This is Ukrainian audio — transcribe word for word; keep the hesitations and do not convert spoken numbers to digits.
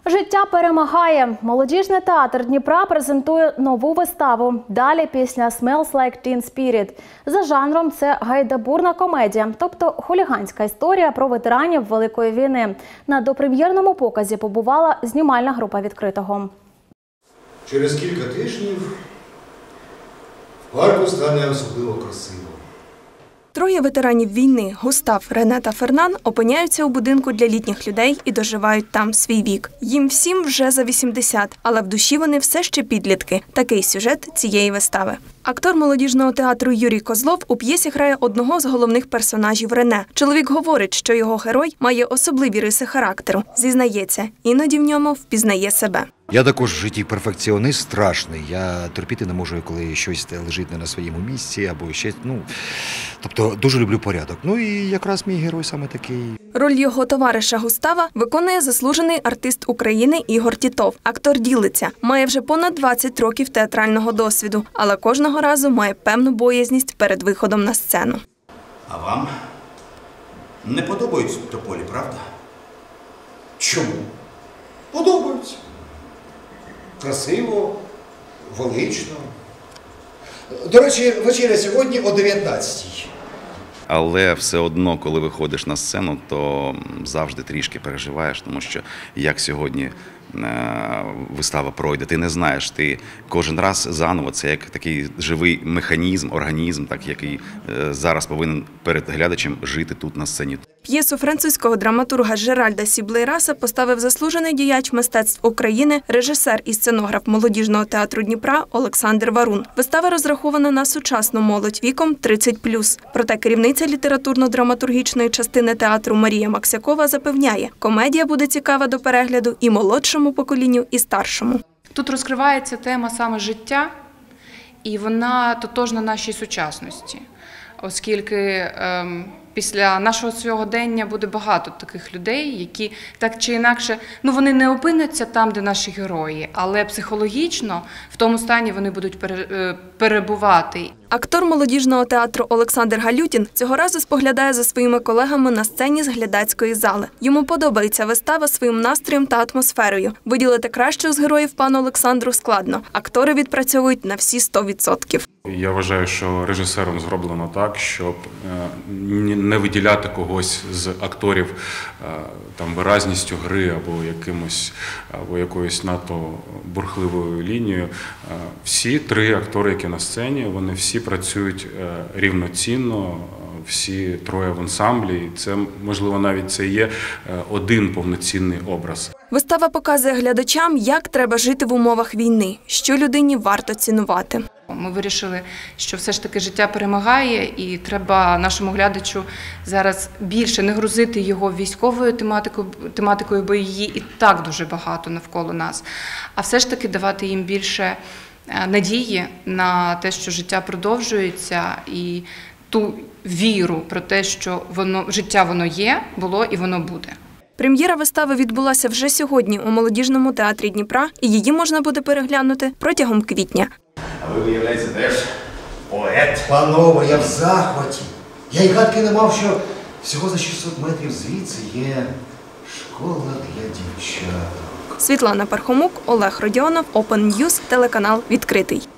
Життя перемагає. Молодіжний театр Дніпра презентує нову виставу. Далі пісня «Smells like Teen Spirit». За жанром це гайдабурна комедія, тобто хуліганська історія про ветеранів Великої війни. На допрем'єрному показі побувала знімальна група «Відкритого». Через кілька тижнів в парку стане особливо красиво. Троє ветеранів війни – Густав, Рене та Фернан – опиняються у будинку для літніх людей і доживають там свій вік. Їм всім вже за вісімдесят, але в душі вони все ще підлітки. Такий сюжет цієї вистави. Актор молодіжного театру Юрій Козлов у п'єсі грає одного з головних персонажів Рене. Чоловік говорить, що його герой має особливі риси характеру. Зізнається, іноді в ньому впізнає себе. Я також в житті перфекціонист страшний. Я терпіти не можу, коли щось лежить не на своєму місці або ще, ну, тобто дуже люблю порядок. Ну і якраз мій герой саме такий. Роль його товариша Густава виконує заслужений артист України Ігор Тітов. Актор ділиться, має вже понад двадцять років театрального досвіду, але кожного разу має певну боязність перед виходом на сцену. А вам не подобаються тополі, правда? Чому? Подобаються. Красиво, велично. До речі, вечеря сьогодні о дев'ятнадцятій. Але все одно, коли виходиш на сцену, то завжди трішки переживаєш, тому що як сьогодні вистава пройде, ти не знаєш, ти кожен раз заново, це як такий живий механізм, організм, так, який зараз повинен перед глядачем жити тут на сцені. П'єсу французького драматурга Жеральда Сіблейраса поставив заслужений діяч мистецтв України, режисер і сценограф молодіжного театру Дніпра Олександр Варун. Вистава розрахована на сучасну молодь віком тридцять плюс. Проте керівниця літературно-драматургічної частини театру Марія Максякова запевняє, комедія буде цікава до перегляду і молодшому поколінню, і старшому. Тут розкривається тема саме життя, і вона тотожна нашій сучасності, оскільки ем, після нашого сьогодення буде багато таких людей, які так чи інакше, ну вони не опиняться там, де наші герої, але психологічно в тому стані вони будуть перебувати. Актор молодіжного театру Олександр Галютін цього разу споглядає за своїми колегами на сцені з глядацької зали. Йому подобається вистава своїм настроєм та атмосферою. Виділити кращого з героїв пану Олександру складно. Актори відпрацьовують на всі сто відсотків. Я вважаю, що режисером зроблено так, щоб не виділяти когось з акторів там виразністю гри або якимось або якоюсь надто бурхливою лінією. Всі три актори, які на сцені, вони всі працюють рівноцінно, всі троє в ансамблі. І це, можливо, навіть це є один повноцінний образ. Вистава показує глядачам, як треба жити в умовах війни, що людині варто цінувати. Ми вирішили, що все ж таки життя перемагає і треба нашому глядачу зараз більше не грузити його військовою тематикою, тематикою, бо її і так дуже багато навколо нас, а все ж таки давати їм більше надії на те, що життя продовжується, і ту віру про те, що воно, життя воно є, було і воно буде. Прем'єра вистави відбулася вже сьогодні у молодіжному театрі Дніпра, і її можна буде переглянути протягом квітня. А ви, виявляється, теж поет. Панове, я в захваті. Я й гадки не мав, що всього за шістсот метрів звідси є школа для дівчаток. Світлана Пархомук, Олег Родіонов, Open News, телеканал «Відкритий».